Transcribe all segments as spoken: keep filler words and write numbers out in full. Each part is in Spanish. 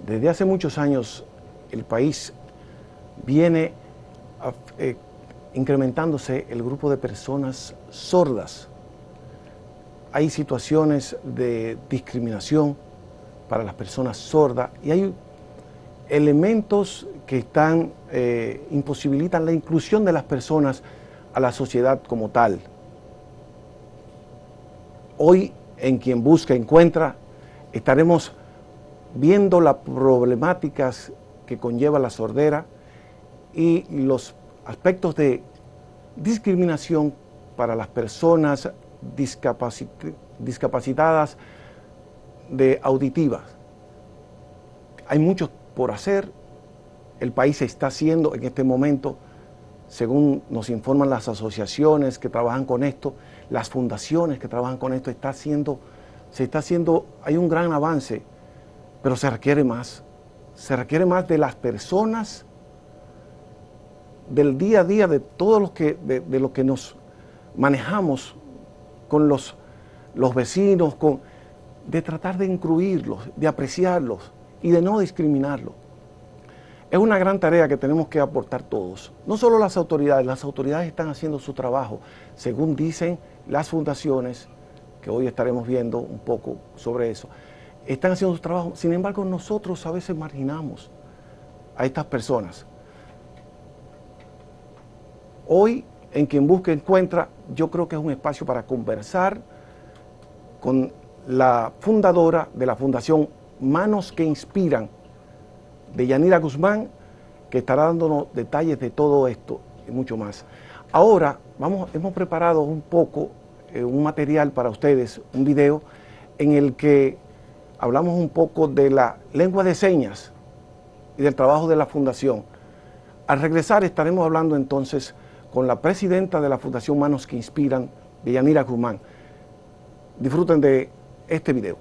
Desde hace muchos años el país viene a, eh, incrementándose el grupo de personas sordas. Hay situaciones de discriminación para las personas sordas y hay elementos que están, eh, imposibilitan la inclusión de las personas a la sociedad como tal. Hoy, en Quien Busca Encuentra, estaremos viendo las problemáticas que conlleva la sordera y los aspectos de discriminación para las personas discapacit discapacitadas de auditivas. Hay mucho por hacer. El país está haciendo en este momento, según nos informan las asociaciones que trabajan con esto, las fundaciones que trabajan con esto, está haciendo, se está haciendo, hay un gran avance, pero se requiere más. Se requiere más de las personas, del día a día, de todos los que, de, de lo que nos manejamos con los, los vecinos, con, de tratar de incluirlos, de apreciarlos y de no discriminarlos. Es una gran tarea que tenemos que aportar todos, no solo las autoridades, las autoridades están haciendo su trabajo, según dicen las fundaciones, que hoy estaremos viendo un poco sobre eso, están haciendo su trabajo, sin embargo nosotros a veces marginamos a estas personas. Hoy, en Quien Busca Encuentra, yo creo que es un espacio para conversar con la fundadora de la Fundación Manos que Inspiran, Deyanira Guzmán, que estará dándonos detalles de todo esto y mucho más. Ahora vamos, hemos preparado un poco, eh, un material para ustedes, un video en el que hablamos un poco de la lengua de señas y del trabajo de la Fundación. Al regresar estaremos hablando entonces con la presidenta de la Fundación Manos que Inspiran, Deyanira Guzmán. Disfruten de este video.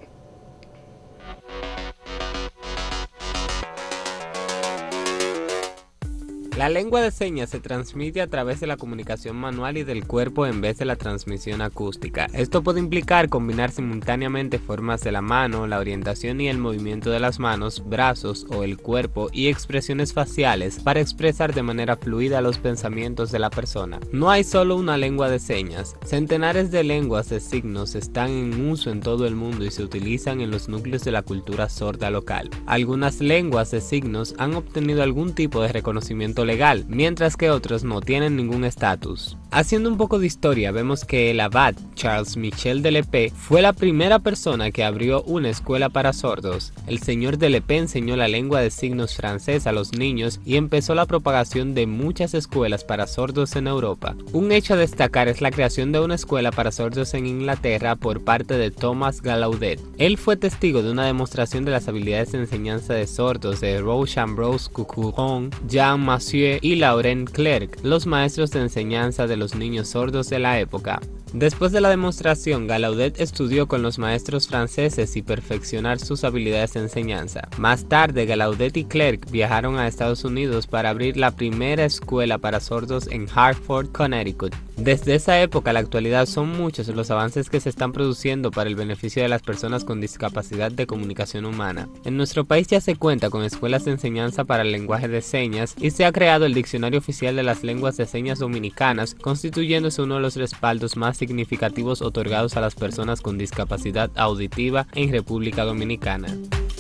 La lengua de señas se transmite a través de la comunicación manual y del cuerpo en vez de la transmisión acústica. Esto puede implicar combinar simultáneamente formas de la mano, la orientación y el movimiento de las manos, brazos o el cuerpo y expresiones faciales para expresar de manera fluida los pensamientos de la persona. No hay solo una lengua de señas. Centenares de lenguas de signos están en uso en todo el mundo y se utilizan en los núcleos de la cultura sorda local. Algunas lenguas de signos han obtenido algún tipo de reconocimiento legal, mientras que otros no tienen ningún estatus. Haciendo un poco de historia, vemos que el abad Charles Michel de Lepé fue la primera persona que abrió una escuela para sordos. El señor de Lepé enseñó la lengua de signos francés a los niños y empezó la propagación de muchas escuelas para sordos en Europa. Un hecho a destacar es la creación de una escuela para sordos en Inglaterra por parte de Thomas Gallaudet. Él fue testigo de una demostración de las habilidades de enseñanza de sordos de Roche-Ambrose Coucouron, Jean Massieu y Laurent Clerc, los maestros de enseñanza de los niños sordos de la época. Después de la demostración, Gallaudet estudió con los maestros franceses y perfeccionar sus habilidades de enseñanza. Más tarde, Gallaudet y Clerc viajaron a Estados Unidos para abrir la primera escuela para sordos en Hartford, Connecticut. Desde esa época a la actualidad son muchos los avances que se están produciendo para el beneficio de las personas con discapacidad de comunicación humana. En nuestro país ya se cuenta con escuelas de enseñanza para el lenguaje de señas y se ha creado el Diccionario Oficial de las Lenguas de Señas Dominicanas, constituyéndose uno de los respaldos más significativos otorgados a las personas con discapacidad auditiva en República Dominicana.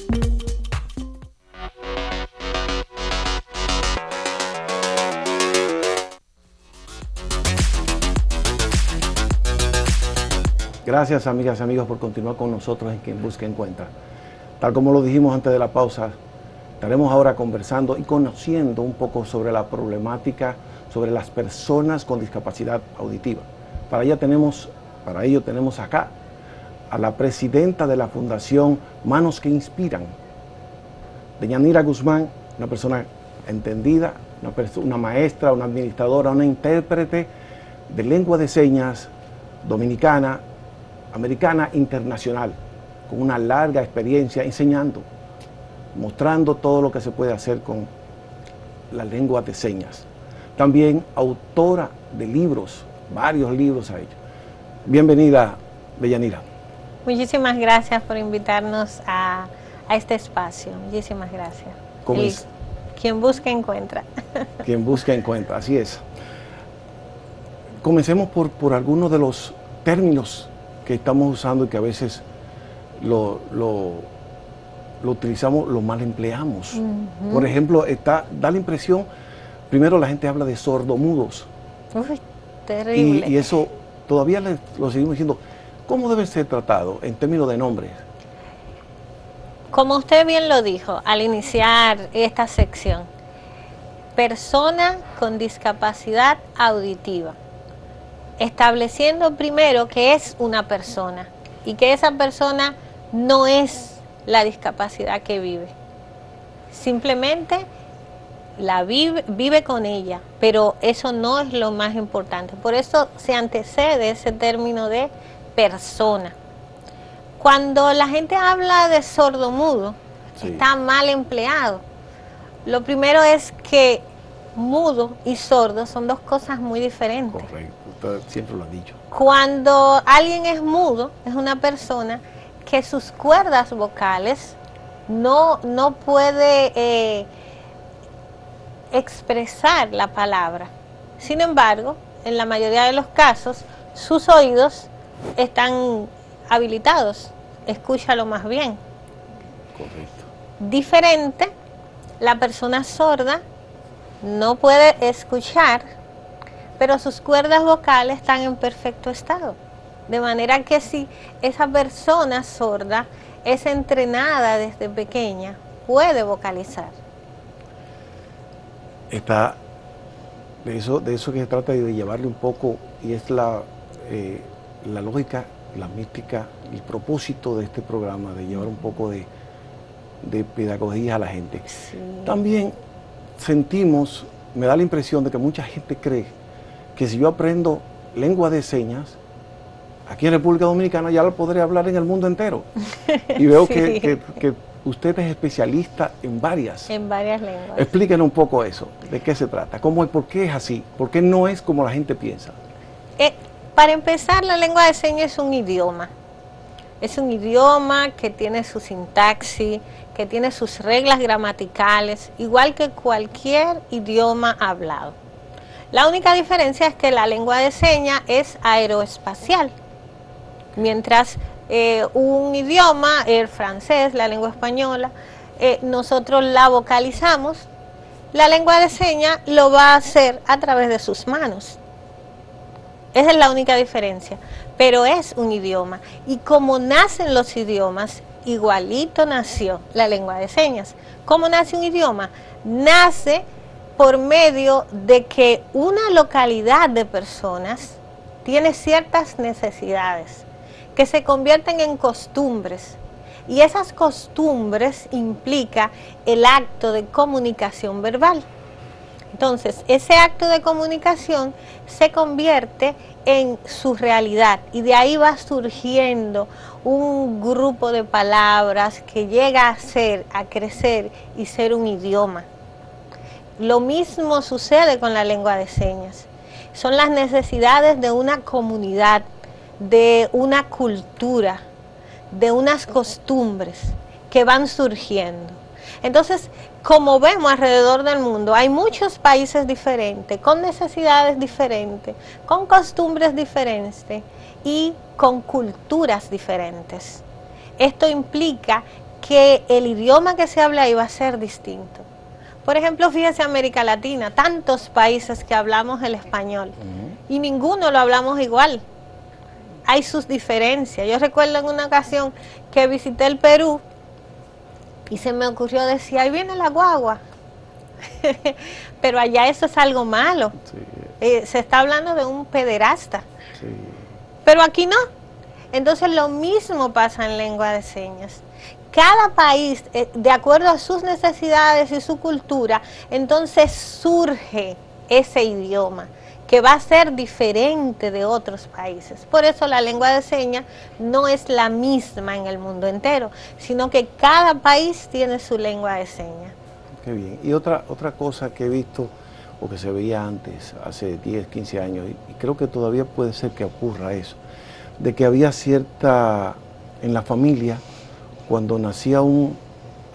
Gracias, amigas y amigos, por continuar con nosotros en Quien Busca Encuentra. Tal como lo dijimos antes de la pausa, estaremos ahora conversando y conociendo un poco sobre la problemática sobre las personas con discapacidad auditiva. Para ello tenemos, para ello tenemos acá a la presidenta de la Fundación Manos que Inspiran, Deyanira Guzmán, una persona entendida, una, perso una maestra, una administradora, una intérprete de lengua de señas dominicana, americana, internacional, con una larga experiencia enseñando, mostrando todo lo que se puede hacer con la lengua de señas. También autora de libros, varios libros a ello. Bienvenida, Deyanira. Muchísimas gracias por invitarnos a, a este espacio. Muchísimas gracias. El, quien busca, encuentra. Quien busca, encuentra, así es. Comencemos por, por algunos de los términos que estamos usando y que a veces lo, lo, lo utilizamos, lo mal empleamos. Uh-huh. Por ejemplo, está, da la impresión, primero la gente habla de sordomudos. Uy, terrible. Y, y eso todavía le, lo seguimos diciendo. ¿Cómo debe ser tratado en términos de nombres? Como usted bien lo dijo al iniciar esta sección, persona con discapacidad auditiva, estableciendo primero que es una persona y que esa persona no es la discapacidad que vive, simplemente la vive, vive con ella, pero eso no es lo más importante. Por eso se antecede ese término de persona. Cuando la gente habla de sordomudo, sí, está mal empleado. Lo primero es que mudo y sordo son dos cosas muy diferentes. Correcto, usted siempre lo ha dicho. Cuando alguien es mudo, es una persona que sus cuerdas vocales no, no puede eh, expresar la palabra. Sin embargo, en la mayoría de los casos, sus oídos están habilitados, escúchalo más bien. Correcto. Diferente, la persona sorda no puede escuchar, pero sus cuerdas vocales están en perfecto estado. De manera que si esa persona sorda es entrenada desde pequeña, puede vocalizar. Está de eso, de eso que se trata de llevarle un poco, y es la, eh, la lógica, la mística, el propósito de este programa, de llevar un poco de, de pedagogía a la gente. Sí. También sentimos, me da la impresión de que mucha gente cree que si yo aprendo lengua de señas, aquí en República Dominicana ya lo podré hablar en el mundo entero. Y veo sí. que, que, que usted es especialista en varias. En varias lenguas. Explíquenos un poco eso, de qué se trata, cómo es, por qué es así, por qué no es como la gente piensa. Eh, para empezar, la lengua de señas es un idioma. Es un idioma que tiene su sintaxis, que tiene sus reglas gramaticales, igual que cualquier idioma hablado. La única diferencia es que la lengua de señas es aeroespacial, mientras eh, un idioma, el francés, la lengua española, eh, nosotros la vocalizamos, la lengua de señas lo va a hacer a través de sus manos. Esa es la única diferencia, pero es un idioma. Y como nacen los idiomas, igualito nació la lengua de señas. ¿Cómo nace un idioma? Nace por medio de que una localidad de personas tiene ciertas necesidades que se convierten en costumbres. Y esas costumbres implica el acto de comunicación verbal. Entonces, ese acto de comunicación se convierte en su realidad y de ahí va surgiendo un grupo de palabras que llega a ser, a crecer y ser un idioma. Lo mismo sucede con la lengua de señas. Son las necesidades de una comunidad, de una cultura, de unas costumbres que van surgiendo. Entonces, como vemos alrededor del mundo, hay muchos países diferentes, con necesidades diferentes, con costumbres diferentes y con culturas diferentes. Esto implica que el idioma que se habla ahí va a ser distinto. Por ejemplo, fíjese América Latina, tantos países que hablamos el español uh-huh. y ninguno lo hablamos igual. Hay sus diferencias. Yo recuerdo en una ocasión que visité el Perú y se me ocurrió decir, ahí viene la guagua. Pero allá eso es algo malo. Sí. Eh, se está hablando de un pederasta. Sí. Pero aquí no. Entonces lo mismo pasa en lengua de señas. Cada país, eh, de acuerdo a sus necesidades y su cultura, entonces surge ese idioma que va a ser diferente de otros países. Por eso la lengua de señas no es la misma en el mundo entero, sino que cada país tiene su lengua de señas. Qué bien. Y otra, otra cosa que he visto, o que se veía antes, hace diez, quince años, y creo que todavía puede ser que ocurra eso, de que había cierta, en la familia, cuando nacía un,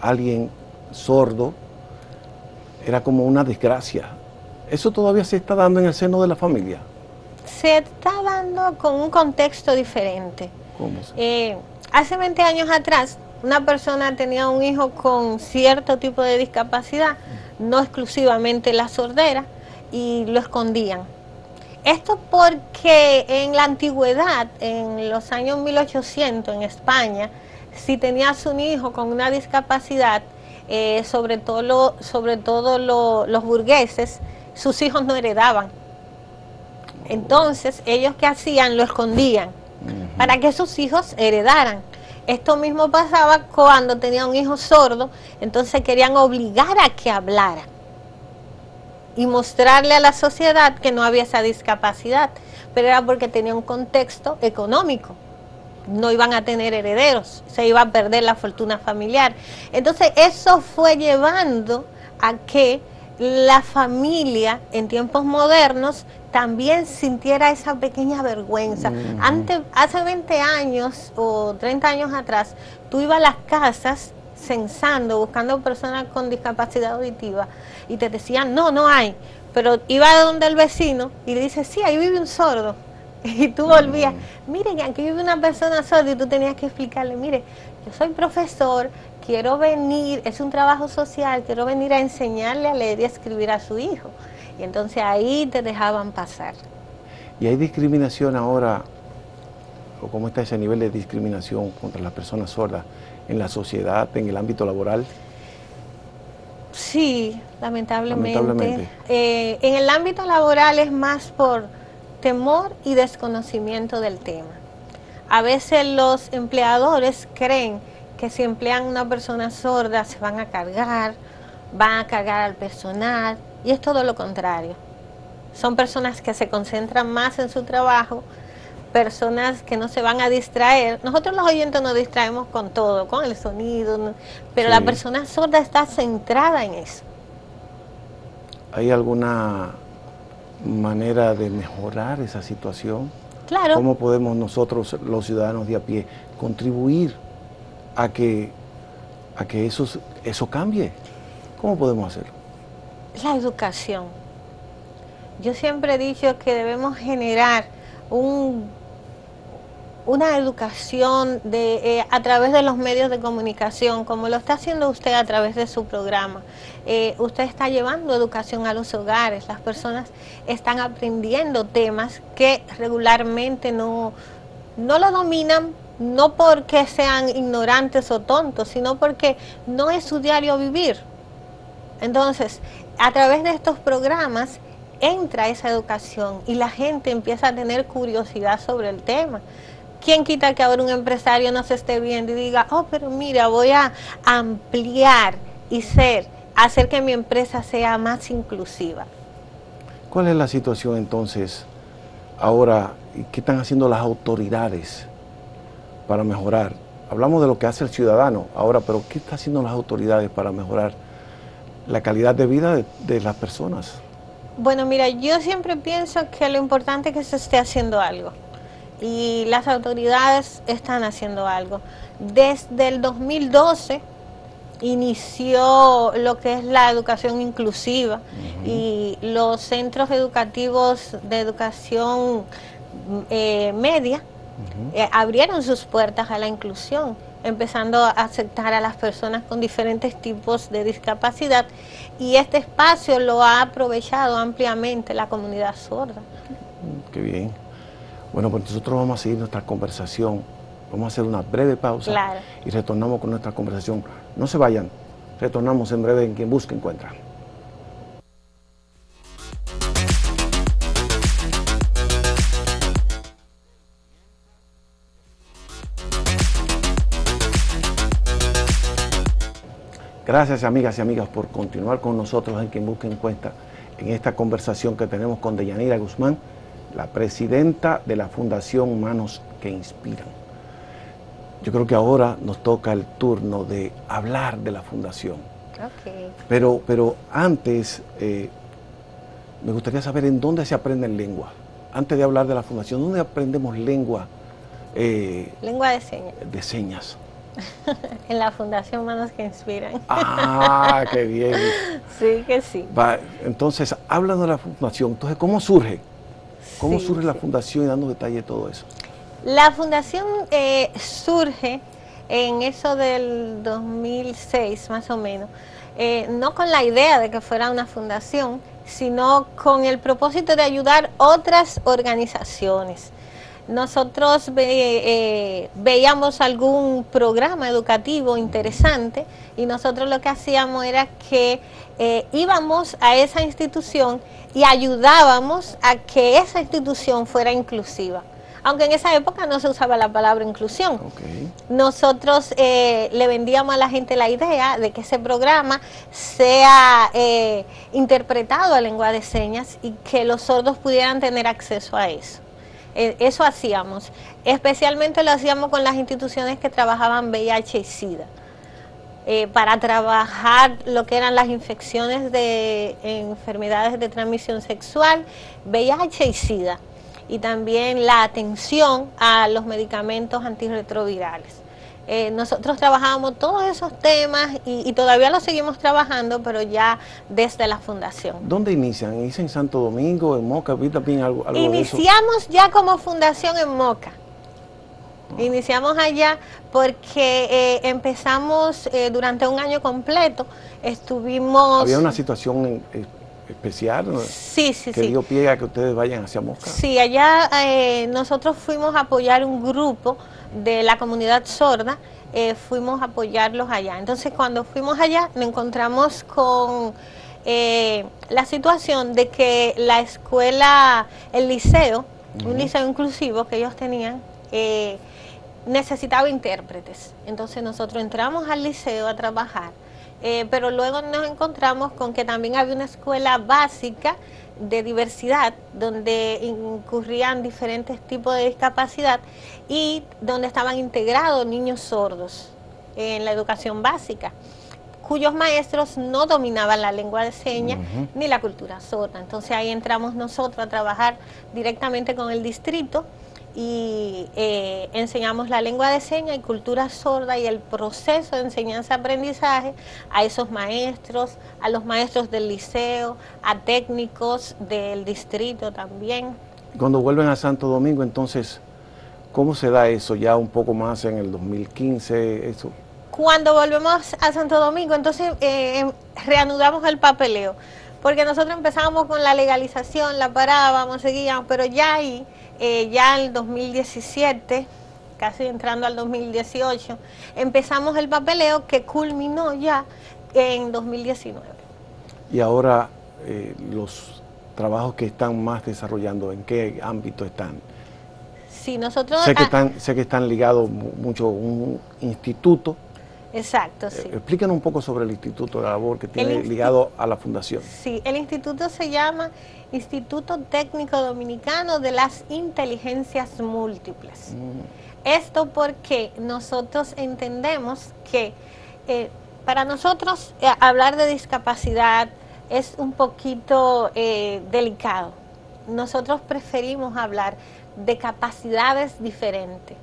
alguien sordo era como una desgracia. ¿Eso todavía se está dando en el seno de la familia? Se está dando con un contexto diferente. ¿Cómo se? Eh, hace veinte años atrás, una persona tenía un hijo con cierto tipo de discapacidad, no exclusivamente la sordera, y lo escondían. Esto porque en la antigüedad, en los años mil ochocientos en España, si tenías un hijo con una discapacidad, eh, sobre todo, lo, sobre todo lo, los burgueses, sus hijos no heredaban. Entonces, ellos ¿qué hacían? Lo escondían uh-huh. para que sus hijos heredaran. Esto mismo pasaba cuando tenía un hijo sordo, entonces querían obligar a que hablara y mostrarle a la sociedad que no había esa discapacidad, pero era porque tenía un contexto económico. No iban a tener herederos, se iba a perder la fortuna familiar. Entonces eso fue llevando a que la familia en tiempos modernos también sintiera esa pequeña vergüenza. Mm. Antes, hace veinte años o treinta años atrás, tú ibas a las casas censando, buscando personas con discapacidad auditiva y te decían, no, no hay. Pero iba a donde el vecino y le dice, sí, ahí vive un sordo. Y tú volvías, mm. miren, aquí vive una persona sorda y tú tenías que explicarle, mire, yo soy profesor, quiero venir, es un trabajo social, quiero venir a enseñarle a leer y a escribir a su hijo. Y entonces ahí te dejaban pasar. ¿Y hay discriminación ahora, o cómo está ese nivel de discriminación contra las personas sordas en la sociedad, en el ámbito laboral? Sí, lamentablemente. lamentablemente. Eh, en el ámbito laboral es más por temor y desconocimiento del tema. A veces los empleadores creen que si emplean a una persona sorda se van a cargar, van a cargar al personal, y es todo lo contrario. Son personas que se concentran más en su trabajo, personas que no se van a distraer. Nosotros los oyentes nos distraemos con todo, con el sonido, pero sí. La persona sorda está centrada en eso. ¿Hay alguna manera de mejorar esa situación? Claro. ¿Cómo podemos nosotros, los ciudadanos de a pie, contribuir a que, a que eso, eso cambie? ¿Cómo podemos hacerlo? La educación. Yo siempre he dicho que debemos generar un, una educación de, eh, a través de los medios de comunicación, como lo está haciendo usted a través de su programa. Eh, usted está llevando educación a los hogares, las personas están aprendiendo temas que regularmente no, no lo dominan, no porque sean ignorantes o tontos, sino porque no es su diario vivir. Entonces, a través de estos programas entra esa educación y la gente empieza a tener curiosidad sobre el tema. ¿Quién quita que ahora un empresario no se esté viendo y diga, oh, pero mira, voy a ampliar y ser, hacer que mi empresa sea más inclusiva? ¿Cuál es la situación entonces ahora? ¿Qué están haciendo las autoridades para mejorar? Hablamos de lo que hace el ciudadano ahora, pero ¿qué están haciendo las autoridades para mejorar la calidad de vida de, de las personas? Bueno, mira, yo siempre pienso que lo importante es que se esté haciendo algo. Y las autoridades están haciendo algo. Desde el dos mil doce inició lo que es la educación inclusiva uh-huh. y los centros educativos de educación eh, media uh-huh. eh, abrieron sus puertas a la inclusión, empezando a aceptar a las personas con diferentes tipos de discapacidad, y este espacio lo ha aprovechado ampliamente la comunidad sorda. Qué bien. Bueno, pues nosotros vamos a seguir nuestra conversación, vamos a hacer una breve pausa claro. y retornamos con nuestra conversación. No se vayan, retornamos en breve en Quien Busca Encuentra. Gracias, amigas y amigas, por continuar con nosotros en Quien Busca Encuentra, en esta conversación que tenemos con Deyanira Guzmán, la presidenta de la Fundación Manos que Inspiran. Yo creo que ahora nos toca el turno de hablar de la fundación. Okay. Pero, pero antes, eh, me gustaría saber en dónde se aprende lengua. Antes de hablar de la fundación, ¿dónde aprendemos lengua? Eh, lengua de señas. De señas. En la Fundación Manos que Inspiran. Ah, qué bien. Sí, que sí. Va, entonces, hablando de la fundación, entonces, ¿cómo surge? ¿Cómo Sí, surge la sí. fundación y dando detalle de todo eso? La fundación eh, surge en eso del dos mil seis, más o menos, eh, no con la idea de que fuera una fundación, sino con el propósito de ayudar otras organizaciones. Nosotros ve, eh, veíamos algún programa educativo interesante y nosotros lo que hacíamos era que eh, íbamos a esa institución y ayudábamos a que esa institución fuera inclusiva. Aunque en esa época no se usaba la palabra inclusión. Okay. Nosotros eh, le vendíamos a la gente la idea de que ese programa sea eh, interpretado a lengua de señas y que los sordos pudieran tener acceso a eso. Eh, eso hacíamos. Especialmente lo hacíamos con las instituciones que trabajaban V I H y SIDA. Eh, para trabajar lo que eran las infecciones de enfermedades de transmisión sexual, V I H y SIDA. Y también la atención a los medicamentos antirretrovirales. Eh, nosotros trabajábamos todos esos temas y, y todavía los seguimos trabajando, pero ya desde la fundación. ¿Dónde inician? ¿Inician en Santo Domingo, en Moca? ¿Vi también algo, algo Iniciamos de eso? ya como fundación en Moca. Oh. Iniciamos allá porque eh, empezamos eh, durante un año completo. Estuvimos... ¿Había una situación en, en, especial, ¿no? Sí, sí, que sí. dio pie a que ustedes vayan hacia Moca? Sí, allá eh, nosotros fuimos a apoyar un grupo de la comunidad sorda, eh, fuimos a apoyarlos allá. Entonces cuando fuimos allá nos encontramos con eh, la situación de que la escuela, el liceo, uh-huh. un liceo inclusivo que ellos tenían, eh, necesitaba intérpretes. Entonces nosotros entramos al liceo a trabajar. Eh, pero luego nos encontramos con que también había una escuela básica de diversidad donde incurrían diferentes tipos de discapacidad y donde estaban integrados niños sordos en la educación básica, cuyos maestros no dominaban la lengua de señas uh-huh. ni la cultura sorda. Entonces ahí entramos nosotros a trabajar directamente con el distrito y eh, enseñamos la lengua de señas y cultura sorda y el proceso de enseñanza-aprendizaje a esos maestros, a los maestros del liceo, a técnicos del distrito también. Cuando vuelven a Santo Domingo, entonces, ¿cómo se da eso ya un poco más en el dos mil quince? Eso? Cuando volvemos a Santo Domingo, entonces eh, reanudamos el papeleo, porque nosotros empezábamos con la legalización, la parábamos, seguíamos, pero ya ahí... Eh, ya en el dos mil diecisiete, casi entrando al dos mil dieciocho, empezamos el papeleo que culminó ya en dos mil diecinueve. Y ahora eh, los trabajos que están más desarrollando, ¿en qué ámbito están? Sí, nosotros... Sé que están, sé que están ligados mucho a un instituto. Exacto, sí. Eh, explícanos un poco sobre el Instituto de la Labor que tiene el ligado a la fundación. Sí, el instituto se llama Instituto Técnico Dominicano de las Inteligencias Múltiples. Mm. Esto porque nosotros entendemos que eh, para nosotros eh, hablar de discapacidad es un poquito eh, delicado. Nosotros preferimos hablar de capacidades diferentes.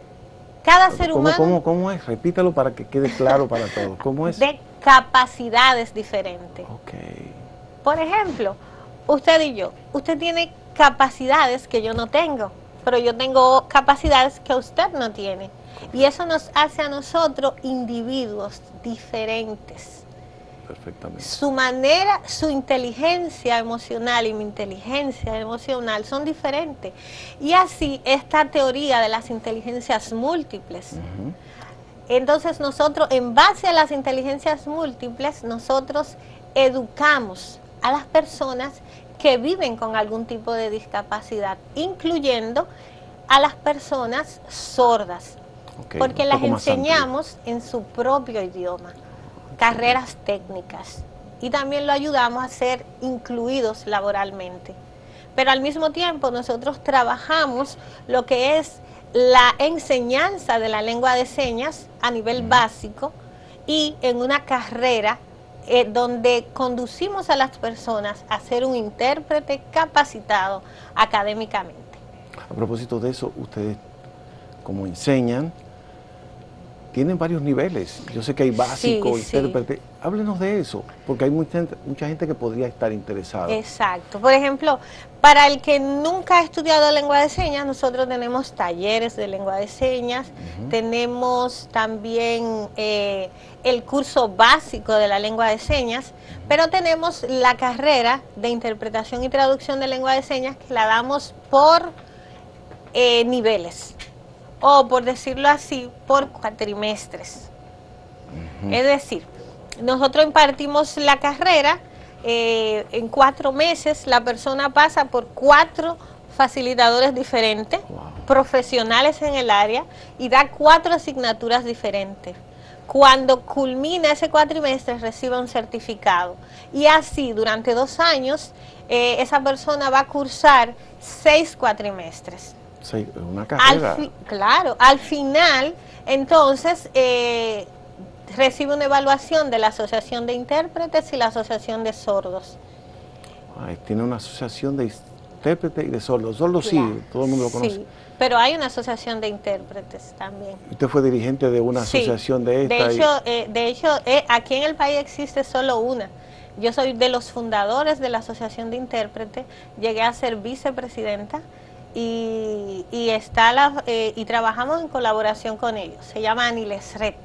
Cada ser ¿Cómo, humano... ¿cómo, ¿Cómo es? Repítalo para que quede claro para todos. ¿Cómo es? De capacidades diferentes. Okay. Por ejemplo, usted y yo, usted tiene capacidades que yo no tengo, pero yo tengo capacidades que usted no tiene. Y eso nos hace a nosotros individuos diferentes. Perfectamente. Su manera, su inteligencia emocional y mi inteligencia emocional son diferentes. Y así esta teoría de las inteligencias múltiples. Uh-huh. Entonces nosotros, en base a las inteligencias múltiples, nosotros educamos a las personas que viven con algún tipo de discapacidad, incluyendo a las personas sordas, okay, porque las enseñamos en su propio idioma. Carreras técnicas y también lo ayudamos a ser incluidos laboralmente. Pero al mismo tiempo nosotros trabajamos lo que es la enseñanza de la lengua de señas a nivel básico y en una carrera eh, donde conducimos a las personas a ser un intérprete capacitado académicamente. A propósito de eso, ustedes como enseñan, tienen varios niveles. Yo sé que hay básico, sí, intérprete. Sí. Háblenos de eso, porque hay mucha gente, mucha gente que podría estar interesada. Exacto. Por ejemplo, para el que nunca ha estudiado lengua de señas, nosotros tenemos talleres de lengua de señas, uh-huh. tenemos también eh, el curso básico de la lengua de señas, uh-huh. pero tenemos la carrera de interpretación y traducción de lengua de señas que la damos por eh, niveles, o por decirlo así, por cuatrimestres. Uh-huh. Es decir, nosotros impartimos la carrera, eh, en cuatro meses la persona pasa por cuatro facilitadores diferentes, wow. profesionales en el área, y da cuatro asignaturas diferentes. Cuando culmina ese cuatrimestre recibe un certificado, y así durante dos años eh, esa persona va a cursar seis cuatrimestres. Sí, una carrera. Al fi- claro, al final, entonces, eh, recibe una evaluación de la Asociación de Intérpretes y la Asociación de Sordos. Ay, tiene una asociación de intérpretes y de sordos. Sordos claro. sí, todo el mundo lo conoce. Sí, pero hay una asociación de intérpretes también. ¿Usted fue dirigente de una sí. asociación de esta? De hecho, y... eh, de hecho eh, aquí en el país existe solo una. Yo soy de los fundadores de la Asociación de Intérpretes, llegué a ser vicepresidenta y, y, está la, eh, y trabajamos en colaboración con ellos. Se llama ANILESRED.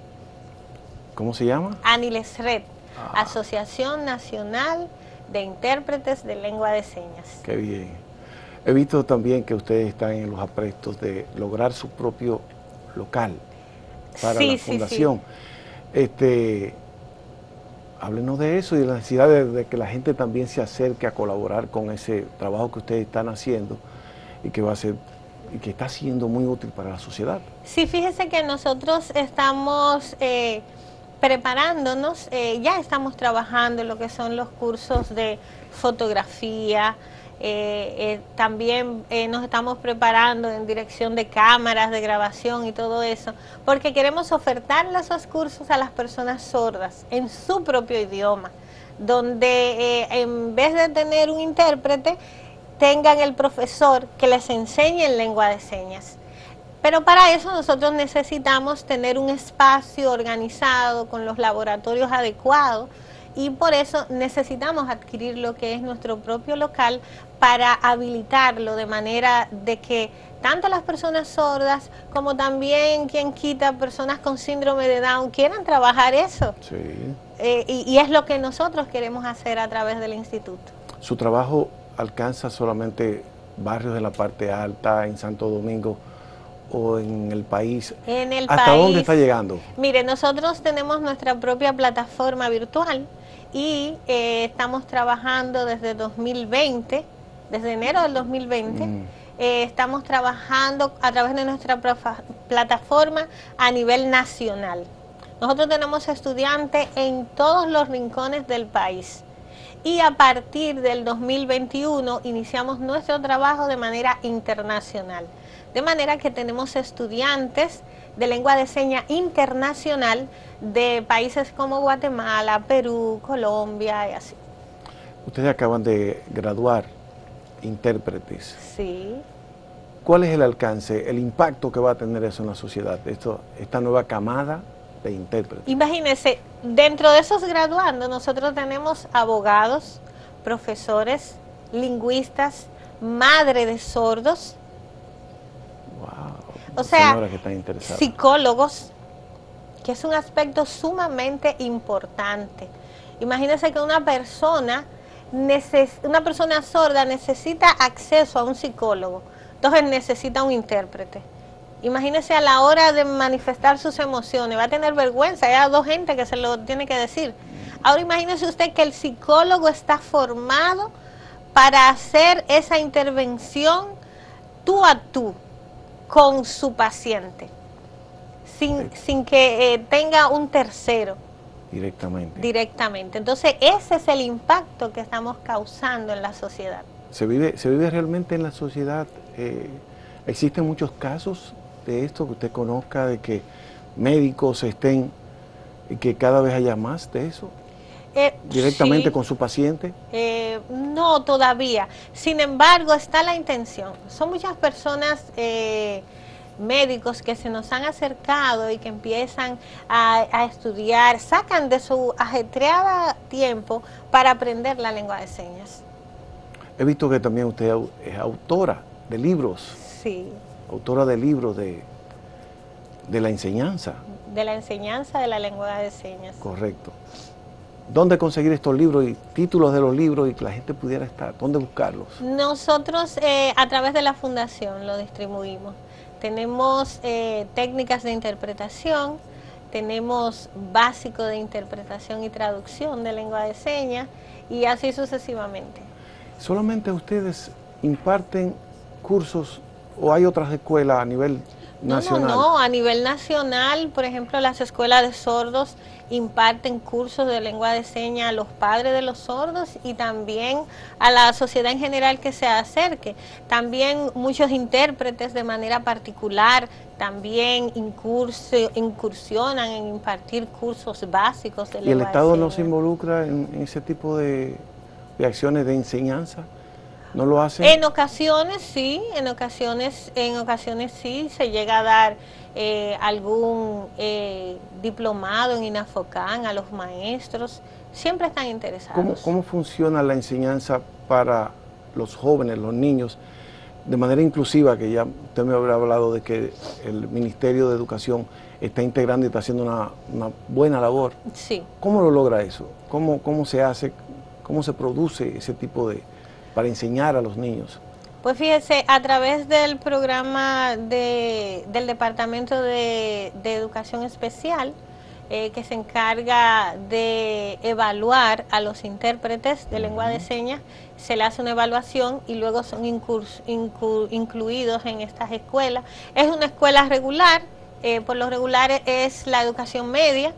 ¿Cómo se llama? ANILESRED, ah. Asociación Nacional de Intérpretes de Lengua de Señas. Qué bien. He visto también que ustedes están en los aprestos de lograr su propio local para sí, la fundación. Sí, sí. Este, háblenos de eso y de la necesidad de, de que la gente también se acerque a colaborar con ese trabajo que ustedes están haciendo y que va a ser y que está siendo muy útil para la sociedad. Sí, fíjese que nosotros estamos eh, preparándonos, eh, ya estamos trabajando en lo que son los cursos de fotografía, eh, eh, también eh, nos estamos preparando en dirección de cámaras, de grabación y todo eso, porque queremos ofertarle esos cursos a las personas sordas en su propio idioma, donde eh, en vez de tener un intérprete, tengan el profesor que les enseñe en lengua de señas. Pero para eso nosotros necesitamos tener un espacio organizado con los laboratorios adecuados y por eso necesitamos adquirir lo que es nuestro propio local para habilitarlo de manera de que tanto las personas sordas como también, quien quita, personas con síndrome de Down quieran trabajar eso. Sí. Eh, y, y es lo que nosotros queremos hacer a través del instituto. Su trabajo alcanza solamente barrios de la parte alta en Santo Domingo o en el país. En el ¿Hasta país, dónde está llegando? Mire, nosotros tenemos nuestra propia plataforma virtual y eh, estamos trabajando desde dos mil veinte, desde enero del dos mil veinte, mm. eh, estamos trabajando a través de nuestra plataforma a nivel nacional. Nosotros tenemos estudiantes en todos los rincones del país. Y a partir del dos mil veintiuno iniciamos nuestro trabajo de manera internacional. De manera que tenemos estudiantes de lengua de señas internacional de países como Guatemala, Perú, Colombia y así. Ustedes acaban de graduar intérpretes. Sí. ¿Cuál es el alcance, el impacto que va a tener eso en la sociedad, esto, esta nueva camada de intérpretes? Imagínense, dentro de esos graduandos nosotros tenemos abogados, profesores, lingüistas, madre de sordos, wow, o sea, que están psicólogos, que es un aspecto sumamente importante. Imagínense que una persona, neces una persona sorda necesita acceso a un psicólogo, entonces necesita un intérprete. Imagínese a la hora de manifestar sus emociones, va a tener vergüenza, hay dos gente que se lo tiene que decir. Ahora imagínese usted que el psicólogo está formado para hacer esa intervención tú a tú con su paciente, sin, sin que eh, tenga un tercero. Directamente. Directamente. Entonces ese es el impacto que estamos causando en la sociedad. ¿Se vive, se vive realmente en la sociedad? Eh, ¿Existen muchos casos de esto que usted conozca, de que médicos estén, y que cada vez haya más de eso? Eh, ¿Directamente sí, con su paciente? Eh, no, todavía. Sin embargo, está la intención. Son muchas personas eh, médicos que se nos han acercado y que empiezan a, a estudiar, sacan de su ajetreado tiempo para aprender la lengua de señas. He visto que también usted es autora de libros. Sí. Autora de libros de, de la enseñanza. De la enseñanza de la lengua de señas. Correcto. ¿Dónde conseguir estos libros y títulos de los libros y que la gente pudiera estar? ¿Dónde buscarlos? Nosotros eh, a través de la fundación lo distribuimos. Tenemos eh, técnicas de interpretación, tenemos básico de interpretación y traducción de lengua de señas y así sucesivamente. ¿Solamente ustedes imparten cursos o hay otras escuelas a nivel nacional? No, no, no, a nivel nacional, por ejemplo, las escuelas de sordos imparten cursos de lengua de señas a los padres de los sordos y también a la sociedad en general que se acerque. También muchos intérpretes de manera particular también incursi- incursionan en impartir cursos básicos de lengua de señas. ¿Y el Estado no se involucra en, en ese tipo de, de acciones de enseñanza? ¿No lo hacen? En ocasiones sí, en ocasiones, en ocasiones sí se llega a dar eh, algún eh, diplomado en INAFOCAN a los maestros, siempre están interesados. ¿Cómo, ¿Cómo funciona la enseñanza para los jóvenes, los niños, de manera inclusiva? Que ya usted me habrá hablado de que el Ministerio de Educación está integrando y está haciendo una, una buena labor. Sí. ¿Cómo lo logra eso? ¿Cómo, cómo se hace, cómo se produce ese tipo de, para enseñar a los niños? Pues fíjese, a través del programa de, del Departamento de, de Educación Especial, eh, que se encarga de evaluar a los intérpretes de lengua de señas, se le hace una evaluación y luego son incurs, inclu, incluidos en estas escuelas. Es una escuela regular, eh, por lo regular es la educación media.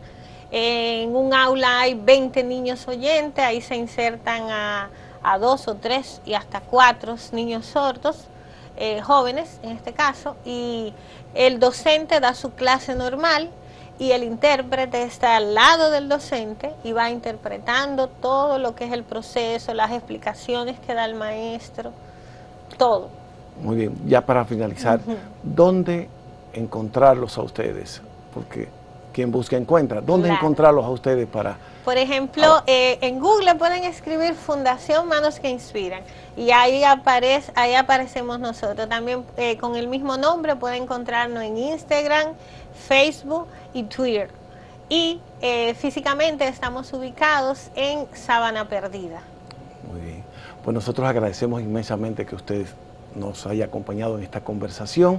Eh, en un aula hay veinte niños oyentes, ahí se insertan a... a dos o tres y hasta cuatro niños sordos, eh, jóvenes en este caso, y el docente da su clase normal y el intérprete está al lado del docente y va interpretando todo lo que es el proceso, las explicaciones que da el maestro, todo. Muy bien, ya para finalizar, uh-huh. ¿Dónde encontrarlos a ustedes? Porque quien busca encuentra. ¿Dónde claro. encontrarlos a ustedes para...? Por ejemplo, eh, en Google pueden escribir Fundación Manos que Inspiran y ahí, aparece, ahí aparecemos nosotros. También eh, con el mismo nombre pueden encontrarnos en Instagram, Facebook y Twitter. Y eh, físicamente estamos ubicados en Sabana Perdida. Muy bien. Pues nosotros agradecemos inmensamente que usted nos haya acompañado en esta conversación,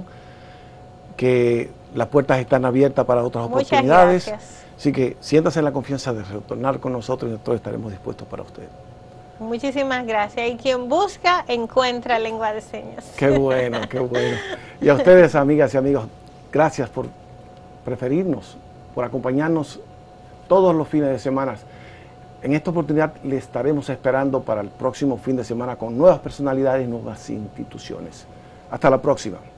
que las puertas están abiertas para otras Muchas oportunidades. Gracias. Así que siéntase en la confianza de retornar con nosotros y nosotros estaremos dispuestos para usted. Muchísimas gracias. Y quien busca, encuentra lengua de señas. Qué bueno, qué bueno. Y a ustedes, amigas y amigos, gracias por preferirnos, por acompañarnos todos los fines de semana. En esta oportunidad le estaremos esperando para el próximo fin de semana con nuevas personalidades y nuevas instituciones. Hasta la próxima.